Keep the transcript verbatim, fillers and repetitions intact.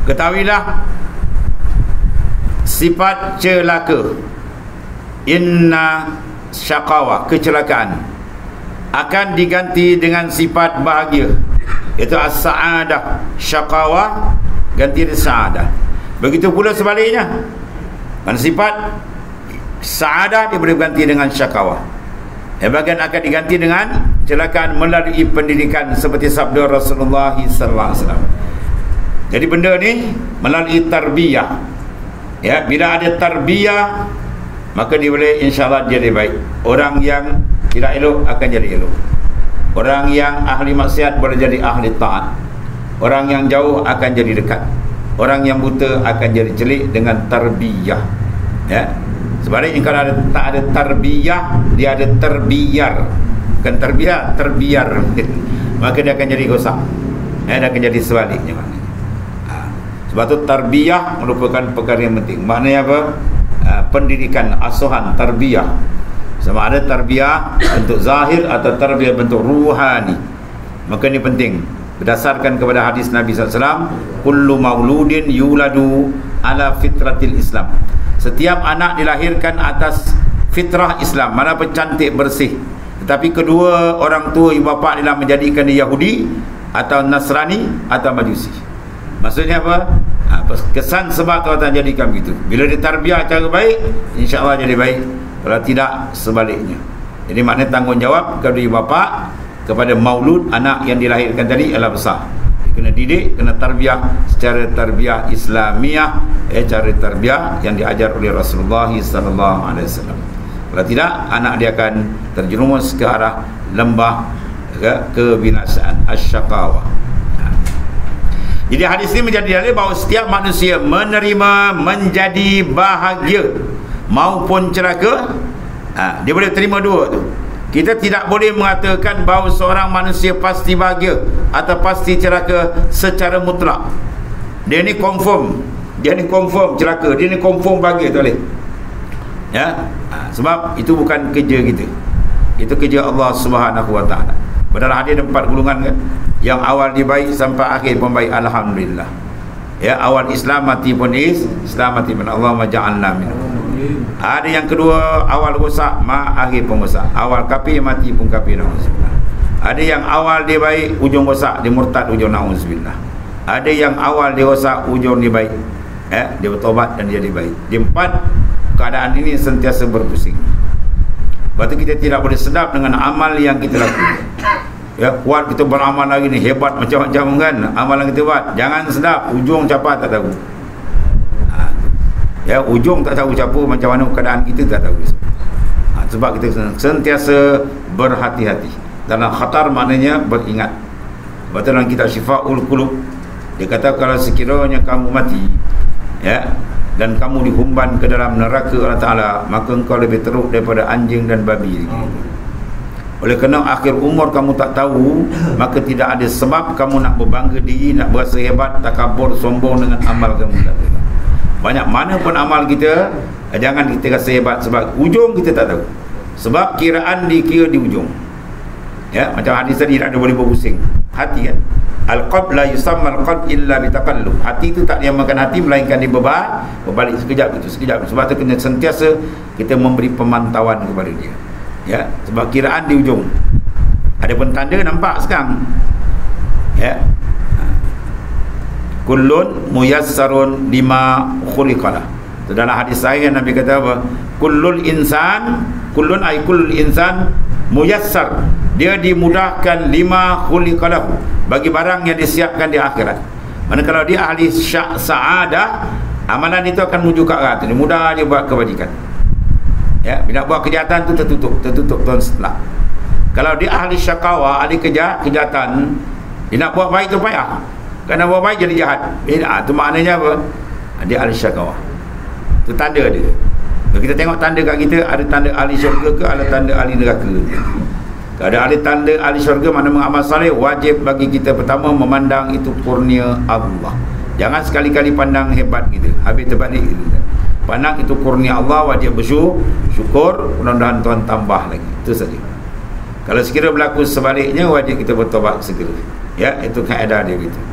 Ketahuilah sifat celaka, inna syaqawa, kecelakaan, akan diganti dengan sifat bahagia, itu as-sa'adah. Syaqawa ganti dengan sa'adah. Begitu pula sebaliknya, kan sifat sa'adah dia boleh ganti dengan syaqawa. Yang bagian akan diganti dengan kecelakaan melalui pendidikan, seperti sabda Rasulullah sallallahu alaihi wasallam. Jadi benda ni melalui tarbiyah. Ya, bila ada tarbiyah, maka dia boleh insya-Allah jadi baik. Orang yang tidak elok akan jadi elok. Orang yang ahli maksiat boleh jadi ahli taat. Orang yang jauh akan jadi dekat. Orang yang buta akan jadi celik dengan tarbiyah. Ya. Sebaliknya kalau ada, tak ada tarbiyah, dia ada terbiar. Bukan terbiar, terbiar. Maka dia akan jadi rosak. Ya, dia akan jadi sebaliknya. Ha. Sebab tu tarbiyah merupakan perkara yang penting. Maknanya apa? Ha, pendidikan, asuhan, tarbiyah. Sama ada tarbiyah bentuk zahir atau tarbiyah bentuk ruhani. Maka ini penting. Berdasarkan kepada hadis Nabi sallallahu alaihi wasallam, kullu mauludin yuladu ala fitratil Islam. Setiap anak dilahirkan atas fitrah Islam, mana pun cantik, bersih. Tetapi kedua orang tua ibu bapa adalah menjadikan dia Yahudi atau Nasrani atau Majusi. Maksudnya apa? Ha, kesan sebab Tuhan jadikan begitu. Bila ditarbiyah cara baik, insya-Allah jadi baik. Kalau tidak, sebaliknya. Jadi maknanya tanggungjawab kepada ibu bapa kepada maulud anak yang dilahirkan tadi adalah besar. Kena didik, kena tarbiyah secara tarbiyah Islamiah, eh, cara tarbiyah yang diajar oleh Rasulullah sallallahu alaihi wasallam. Kalau tidak, anak dia akan terjerumus ke arah lembah ke kebinasaan, asyaqawah. Jadi hadis ini menjadi dalil bahawa setiap manusia menerima menjadi bahagia maupun celaka. Ha, dia boleh terima dua tu. Kita tidak boleh mengatakan bahawa seorang manusia pasti bahagia atau pasti celaka secara mutlak. Dia ni confirm, dia ni confirm celaka, dia ni confirm bahagia, tak boleh. Ya, ha, sebab itu bukan kerja kita. Itu kerja Allah Subhanahu wa taala. Padahal hadis ada empat golongan kan. Yang awal dia baik sampai akhir pun baik, alhamdulillah. Ya, awal Islam mati pun is, Islam mati pun Allahumma ja'alna minhum. Ada yang kedua awal rosak, ma akhir pun rosak. Awal kafir mati pun kafir, naudzubillah. Ada yang awal dia baik, ujung rosak, dia murtad, ujung naudzubillah. Ada yang awal dia rosak, ujung dia baik. Eh, dia bertobat dan dia jadi baik. Di empat keadaan ini sentiasa berpusing. Sebab itu kita tidak boleh sedap dengan amal yang kita lakukan. Ya, kuat kita beramal lagi ni, hebat macam-macam kan amalan kita buat. Jangan sedap, ujung siapa tak tahu. Ya, ujung tak tahu siapa, macam mana keadaan kita tak tahu. Ha, sebab kita sentiasa berhati-hati. Dalam khatar maknanya beringat. Sebab tu dalam kitab Syifaul Qulub dia kata kalau sekiranya kamu mati, ya, dan kamu dihumban ke dalam neraka Allah Ta'ala, maka engkau lebih teruk daripada anjing dan babi. Oleh kerana akhir umur kamu tak tahu, maka tidak ada sebab kamu nak berbangga diri, nak berasa hebat, takabur, sombong dengan amal kamu. Banyak mana pun amal kita, jangan kita rasa hebat sebab ujung kita tak tahu. Sebab kiraan dikira di ujung. Ya, macam hadis tadi tak ada boleh berpusing. Hati kan. Al-qalb la yusamma al-qalb illa bitaqallub. Hati itu tak diamakan hati melainkan dia berbalik, berbalik sekejap itu, sekejap. Sebab tu kena sentiasa kita memberi pemantauan kepada dia. Ya, sebab kiraan di ujung. Ada pun tanda nampak sekarang. Ya. Kullun muyassarun lima khuliqalah. Itu dalam hadis sahih Nabi kata apa? Kullul insan, kullun ay kullul insan muyassar. Dia dimudahkan lima khuliqalah, bagi barang yang disiapkan di akhirat. Mana kalau dia ahli sya' sa'adah, amalan itu akan menuju ke arah itu. Mudah dia buat kebajikan. Ya, bila buat kejahatan tu tertutup, tertutup tahun setelah. Kalau dia ahli syaqawa, ahli kejah, kejahatan, dia nak buat baik tu payah. Kerana buat baik jadi jahat. Beda. Itu maknanya apa? Dia ahli syaqawa. Itu tanda dia. Kalau kita tengok tanda kat kita, ada tanda ahli syurga ke, ada tanda ahli neraka. Kalau ada ahli tanda ahli syurga, mana mengamal saleh, wajib bagi kita pertama memandang itu kurnia Allah. Jangan sekali-kali pandang hebat kita, habis terbalik gitu. Pandang itu kurnia Allah, wajib bersyukur, mudah-mudahan Tuhan tambah lagi. Itu saja. Kalau sekiranya berlaku sebaliknya, wajib kita bertobat segera. Ya, itu kaedah dia gitu.